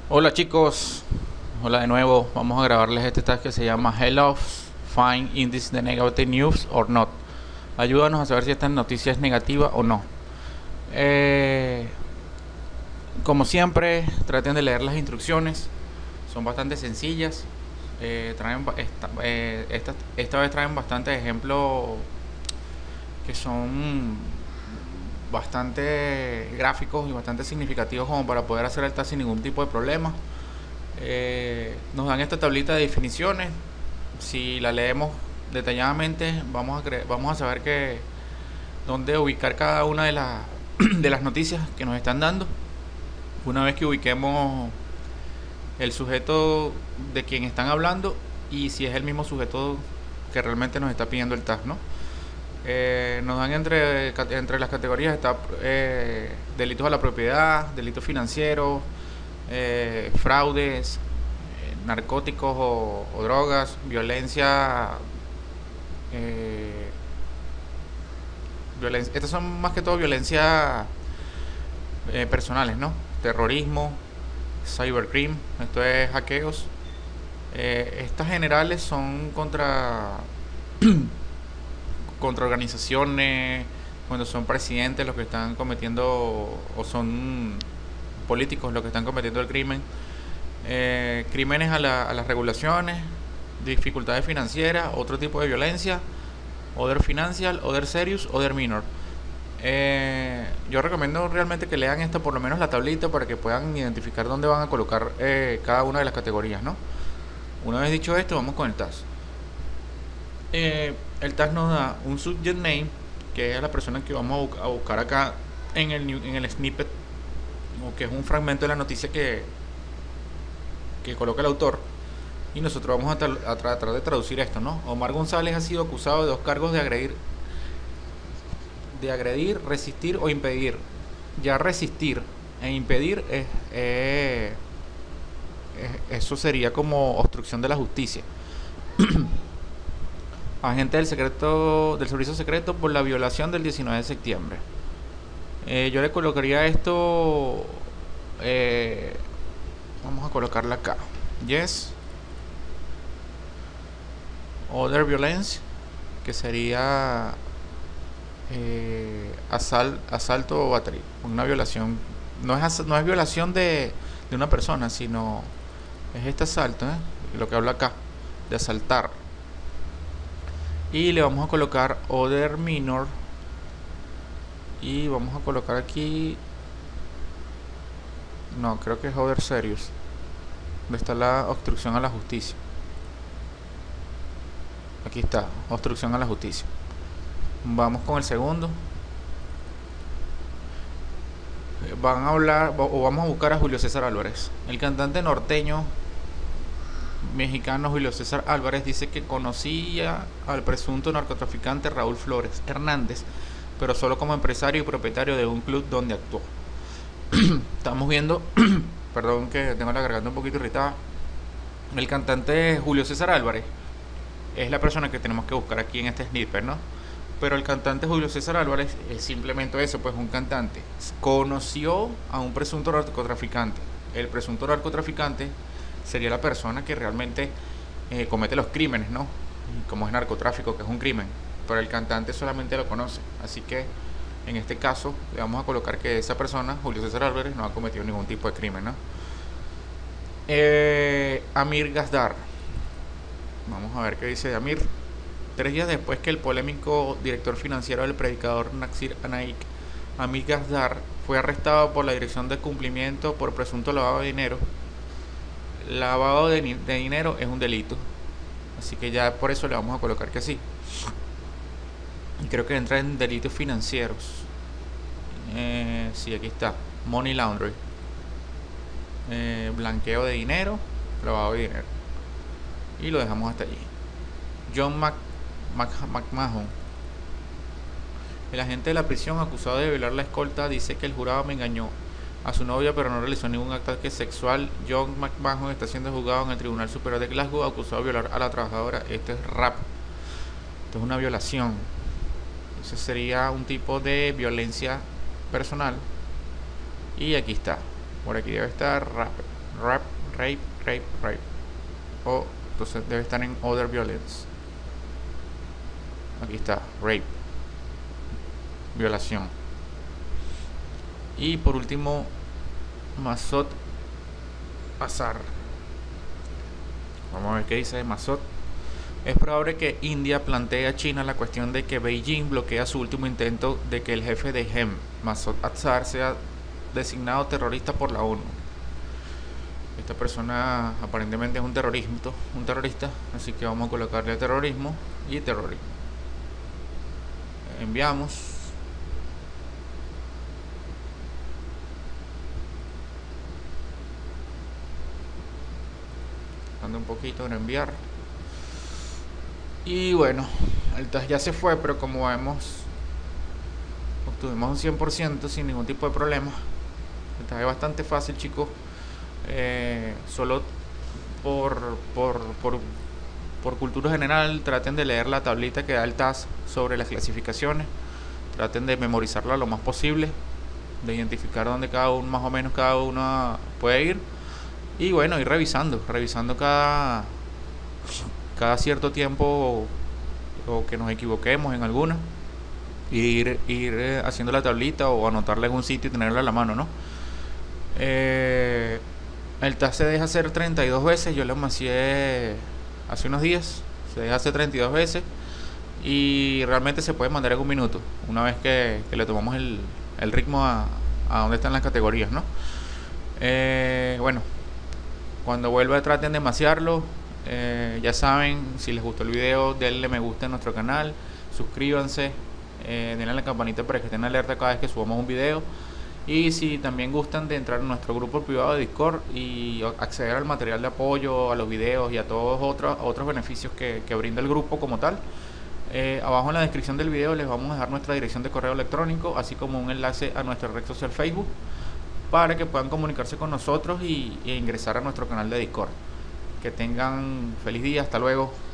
Hola chicos, hola de nuevo. Vamos a grabarles este tag que se llama Hello, Find Indice the Negative News or Not. Ayúdanos a saber si esta noticia es negativa o no. Como siempre, traten de leer las instrucciones. Son bastante sencillas. Esta vez traen bastantes ejemplos que son bastante gráficos y bastante significativos como para poder hacer el tag sin ningún tipo de problema. Nos dan esta tablita de definiciones. Si la leemos detalladamente, vamos a saber dónde ubicar cada una de las noticias que nos están dando. Una vez que ubiquemos el sujeto de quien están hablando y si es el mismo sujeto que realmente nos está pidiendo el tag, ¿no? Nos dan entre las categorías está delitos a la propiedad, delitos financieros, fraudes, narcóticos o drogas, violencia. Estas son más que todo violencia personales, ¿no? Terrorismo, cybercrime, esto es hackeos. Estas generales son contra organizaciones, cuando son presidentes los que están cometiendo, o son políticos los que están cometiendo el crimen. Crímenes a las regulaciones, dificultades financieras, otro tipo de violencia, other financial, other serious, other minor. Yo recomiendo realmente que lean esta, por lo menos la tablita, para que puedan identificar dónde van a colocar cada una de las categorías, ¿no? Una vez dicho esto, vamos con el TAS. El tag nos da un subject name, que es la persona que vamos a buscar acá en el snippet, o que es un fragmento de la noticia que coloca el autor, y nosotros vamos a tratar de traducir esto, ¿no? Omar González ha sido acusado de 2 cargos de agredir, resistir o impedir. Ya resistir e impedir eso sería como obstrucción de la justicia. Agente del servicio secreto por la violación del 19 de septiembre. Yo le colocaría esto, vamos a colocarla acá. Yes. Other violence, que sería asalto o battery. Una violación. No es violación de una persona, sino es este asalto, lo que habla acá, de asaltar. Y le vamos a colocar other minor, y vamos a colocar aquí, no, creo que es other serious, donde está la obstrucción a la justicia. Aquí está, obstrucción a la justicia. Vamos con el segundo. Van a hablar, o vamos a buscar a Julio César Álvarez. El cantante norteño mexicano Julio César Álvarez dice que conocía al presunto narcotraficante Raúl Flores Hernández, pero solo como empresario y propietario de un club donde actuó. Estamos viendo, perdón que tengo la garganta un poquito irritada. El cantante Julio César Álvarez es la persona que tenemos que buscar aquí en este snippet, ¿no? Pero el cantante Julio César Álvarez es simplemente eso, pues un cantante. Conoció a un presunto narcotraficante. El presunto narcotraficante sería la persona que realmente comete los crímenes, ¿no? Como es narcotráfico, que es un crimen. Pero el cantante solamente lo conoce. Así que en este caso le vamos a colocar que esa persona, Julio César Álvarez, no ha cometido ningún tipo de crimen, ¿no? Amir Gazdar. Vamos a ver qué dice de Amir. 3 días después que el polémico director financiero del predicador Naxir Anaik, Amir Gazdar, fue arrestado por la Dirección de Cumplimiento por presunto lavado de dinero. Lavado de dinero es un delito, así que ya por eso le vamos a colocar que sí. Y creo que entra en delitos financieros. Sí, aquí está, money laundering, blanqueo de dinero, lavado de dinero, y lo dejamos hasta allí. John McMahon, el agente de la prisión acusado de violar la escolta, dice que el jurado me engañó a su novia, pero no realizó ningún ataque sexual. John McMahon está siendo juzgado en el Tribunal Superior de Glasgow, acusado de violar a la trabajadora. Esto es rap. Esto es una violación. Ese sería un tipo de violencia personal. Y aquí está. Por aquí debe estar rap. Rape, rape, rape, rape. O entonces debe estar en other violence. Aquí está, rape, violación. Y por último, Massoud Azhar. Vamos a ver qué dice Massoud. Es probable que India plantee a China la cuestión de que Beijing bloquea su último intento de que el jefe de GEM, Massoud Azhar, sea designado terrorista por la ONU. Esta persona aparentemente es un terrorista, así que vamos a colocarle terrorismo y terrorismo. Enviamos. Ando un poquito en enviar. Y bueno, el test ya se fue, pero como vemos, obtuvimos un 100% sin ningún tipo de problema. El test es bastante fácil, chicos. Solo por cultura general, traten de leer la tablita que da el TAS sobre las clasificaciones. Traten de memorizarla lo más posible, de identificar dónde más o menos cada uno puede ir. Y bueno, ir revisando cada cierto tiempo, o que nos equivoquemos en alguna, ir haciendo la tablita o anotarla en un sitio y tenerla a la mano, ¿no? El TAS se deja hacer 32 veces. Yo lo macié hace unos días. Se deja hacer 32 veces y realmente se puede mandar en un minuto, una vez que le tomamos el ritmo a donde están las categorías, ¿no? Bueno, cuando vuelva traten de maciarlo. Ya saben, si les gustó el video, denle me gusta en nuestro canal, suscríbanse, denle a la campanita para que estén alerta cada vez que subamos un video. Y si también gustan de entrar en nuestro grupo privado de Discord y acceder al material de apoyo, a los videos y a todos otros beneficios que brinda el grupo como tal, abajo en la descripción del video les vamos a dejar nuestra dirección de correo electrónico, así como un enlace a nuestra red social Facebook, para que puedan comunicarse con nosotros e ingresar a nuestro canal de Discord. Que tengan feliz día, hasta luego.